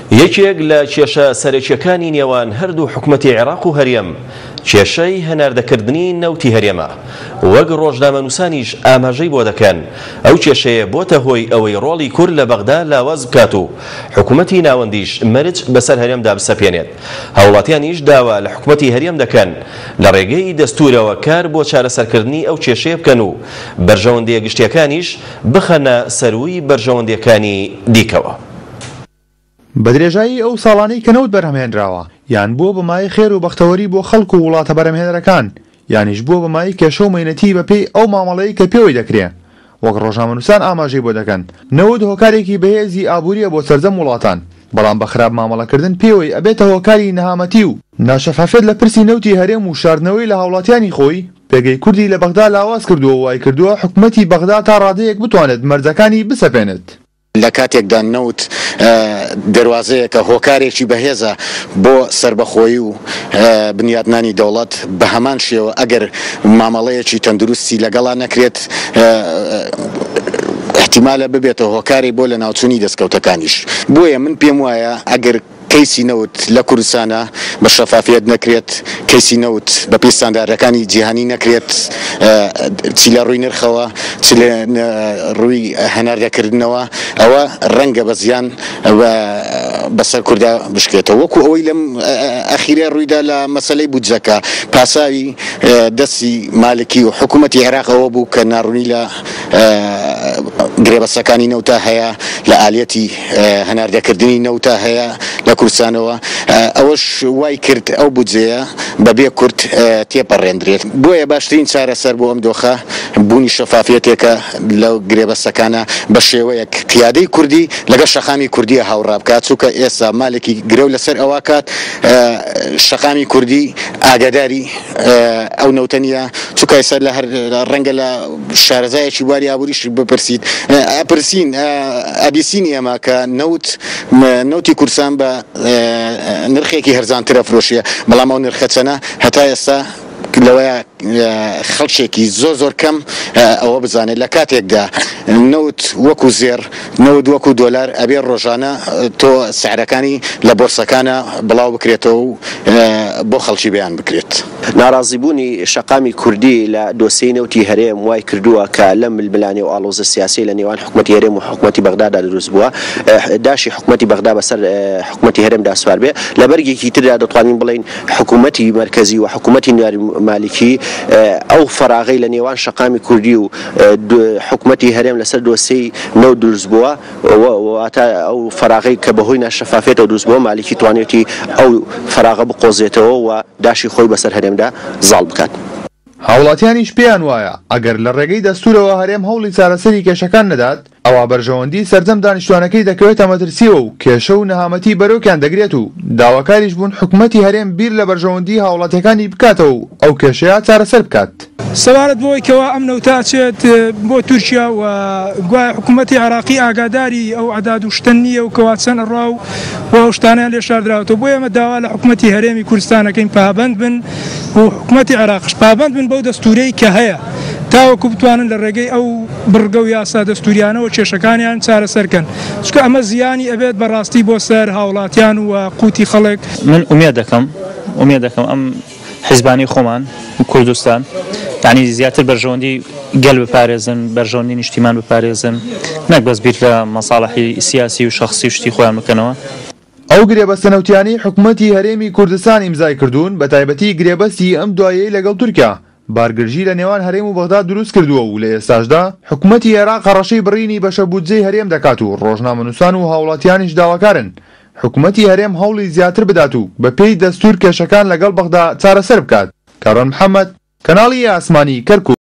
یەکێک لە کێشە سەرەکیەکانی نێوان هەردوو حکومەتی عێراق و هەرێم کێشەی هەناردەکردنی نەوتی هەرێمە وەک ڕۆژنامەنووسانیش ئاماژەی بۆ دەکەن. ئەو کێشەیە بۆتە هۆی ئەوەی ڕۆڵی کورد لە بەغدا لاواز بکات و حکومەتی ناوەندیش مەرج بەسەر هەرێمدا بسەپێنێت. هاوڵاتیانیش داوا لە حکومەتی هەرێم دەکەن لە ڕێگەی دەستورەوە کار بۆ چارەسەرکردنی ئەو کێشەیە بکەن و بەرژەوەندیە گشتیەکانیش بخەنە سەرووی بەرژەوەندیەکانی دیکەوە. بە درێژایی ئەو ساڵانەی کە نەوت بەرهەمهێنراوە یان بۆ بەمای خێر و بەختەوەری بۆ خەڵک و وڵاتە بەرهەمهێنەرەکان یانیش بۆ بەمای کێشە و مەینەتی بەپێی ئەو مامەڵەیە کە پێوەی دەکرێت وەک ڕۆژنامەنووسان ئاماژەی بۆ دەکەن. نەوت هۆکارێکی بەهێزی ئابووریە بۆ سەرجەم وڵاتان، بەڵام بە خراپ مامەڵەکردن پێوەی ئەبێتە هۆکاری نەهامەتی و ناشەفافێت لە پرسی نەوتی هەرێم و شاردنەوەی لە هاوڵاتیانی خۆی. پێگەی کوردی لە بەغدا لاواز کردووە و وای کردووە حکومەتی بەغدا تا ڕادەیەک بتوانێت مەرجەکانی بسەپێنێت. لە کاتێکدا نەوت دەواازەیەکە هۆکارێکی بەهێزە بۆ سربەخۆیی و بنیادنانی دەوڵەت بە هەمان شێوە ئەگەر مامەڵەیەکی تەندروستی لەگەڵا نەکرێت احتیمالە ببێتە هۆکاری بۆ لە ناوچوونی دەستکەوتەکانیش. بۆیە من پێم وایە ئەگەر کەیسی نەوت لە کوردستانە بە شەفافیت نەکرێت، کەیسی نەوت بە پێستاندارەکانی جیهانی نەکرێت، چی لە ڕووی نرخەوە چ لە ڕووی هەناردەکردنەوە، ئەوە ڕەنگە بە زیان بەسەر کووردا بشکێتەوە. وەکو ئەوەی لەم ئەخیرە ڕوویدا لە مەسەلەی بودجەکە پاساوی دەستی مالکی و حکوومەتی عێراقەوە بوو کە ناڕوونی لە گرێبەستەکانی نەوتە هەیە، لە ئالەتی هەناردەکردنی نەوتە هەیە لە کوردستانەوە. ئەوەش وای کرد ئەو بودجەیە بەبێ کورد تێپەڕێندرێت. بۆیە باشترین چارەسەر بۆ ئەم دۆخە بوونی شەفافیەتێکە لەو گرێبەستەکانە بە شێوەیەک پیادەی کوردی لەگەڵ شەقامی کوردیە هاوڕا بکات، چونکە ئێستا مالێکی گرێو لەسەر ئەوە کات شەقامی کوردی ئاگاداری ئەو نەوتە نیە، چونکە ئێستا لە هەر ڕەنگە لە شارەزایەکی واری ئابووریش بپرسیت ئەپرسین ئەبیسین ئێمە کە نەوتی کوردستان بە نرخێکی هەرزانترە فرۆشیە، بەڵام ئەو نرخە چەنە هەتا ئێستا لەوەیە خەڵکێکی زۆر کەم ئەوە بزانێت لە کاتێکدا نەوت وەکو زێر نەوت وەکو دۆلار ئەبێ ڕۆژانە تۆ سعرەکانی لە بۆرسەکانە بڵاو بکرێتەوە و بۆ خەڵکی بەیان بکرێت. ناڕازیبوونی شەقامی کوردی لە دۆسیەی نەوتی هەرێم وای کردووە کە لەم ململانێ و ئاڵۆزە سیاسی لە نێوان حکومەتی هەرێم و حکومەتی بەغدادا دروست بووە، داشی حکومەتی بەغدا بەسەر حکومەتی هەرێمدا سوار بێ. لە بەرگێکی تردا دەتوانین بڵین حکومەتی مەرکەزی و حکومەتی مالکی ئەو فەراغەی لە نێوان شەقامی کوردی و حکومەتی هەرێم لەسەر دۆسیەی نەوت دروست بووە، واتە ئەو فەراغەی کە بەهۆی ناشەفافێتەوە دروست بووە مالکی توانێتی ئەو فەراغە بقۆزێتەوە و داشی خۆی بەسەر هەرێمدا زاڵ بکات. هاوڵاتیانیش پێیان وایە ئەگەر لە ڕێگەی دەستورەوە هەرێم هەوڵی چارەسەری کێشەکان نەدات، ئەوە بەرژەوەندی سەرجەم دانیشتوانەکەی دەکەوێتە مەترسیەوە و کێشە و نەهامەتی بەرەوکیان دەگرێت و داواکاریش بوون حکومەتی هەرێم بیر لە بەرژەوەندی هاوڵاتیەکانی بکاتەوە و ئەو کێشەیە چارەسەر بکات. سەوارەت بۆی کەوا ئەم نەوتە چێت بۆ تورکیا و گوای حکوومەتی عێراقی ئاگاداری ئەو عەداد و شتن نییە و کەوا چەند ڕاو و شتانیان لێ شاردراوەتەوە. بۆ ئێمە داوا لە حکوومەتی هەرێمی کوردستانەکەین پابەند بن و حکوومەتی عێراقش پابەند بن بەو دەستورەی کە هەیە تاوەکو بتوانن لە ڕێگەی ئەو بڕگە و یاسا دەستوریانەوە کێشەکانیان چارەسەرکەن، چونکە ئەمە زیانی ئەبێت بەڕاستی بۆ سەر هاوڵاتیان و قوتی خەڵک. من ئومێد دەکەم ئەم حیزبانی خۆمان کوردستان یعنی زیاتر بەرژەوەندی گەل بپارێزن، بەرژەوەندی نیشتیمان بپارێزن، نەک بەس بیر لە مەساڵحی سیاسی و شەخصی شتی خۆیان بکەنەوە. ئەو گرێبەستە نەوتیانی حکوومەتی هەرێمی کوردستان ئیمزای کردوون بە تایبەتی گرێبەستی ئەم دوایەی لەگەڵ تورکیا بارگرژی لە نێوان هەرێم و بەغدا دروست کردووە و لە ئێستاشدا حکوومەتی عێراق هەڕەشەی بڕینی بەشە بودجەی هەرێم دەکات و ڕۆژنامەنووسان و هاوڵاتیانیش داواکارن حکوومەتی هەرێم هەوڵی زیاتر بدات و بەپێی دەستور کێشەکان لەگەڵ بەغدا چارەسەر بکات. کارۆن محەممەد، کەناڵی ئاسمانی کەرکووک.